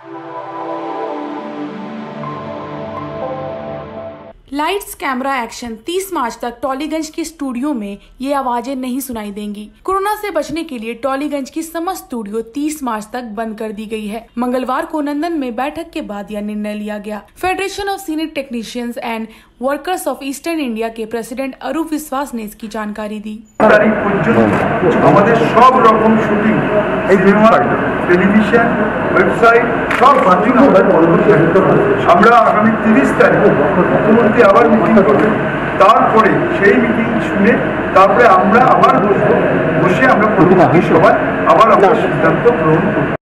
Lights camera action. 30 मार्च तक टॉलीगंज के studio में ये आवाजें नहीं सुनाई देंगी। कोरोना से बचने के लिए टॉलीगंज की समस्त स्टूडियो 30 मार्च तक बंद कर दी गई है। मंगलवार को नंदन में बैठक के बाद यह निर्णय लिया गया। Federation of senior technicians and workers of eastern India के प्रेसिडेंट अरूप विश्वास ने इसकी जानकारी दी। टेलीविजन वेबसाइट सब माध्यम आगामी 30 तारीख मुख्यमंत्री आবার মিটিং করবেন। তারপরে সেই মিটিং শুনে তারপরে আমরা আবার বসে আমরা পরবর্তী সভায় আবার আমরা সিদ্ধান্ত গ্রহণ করব।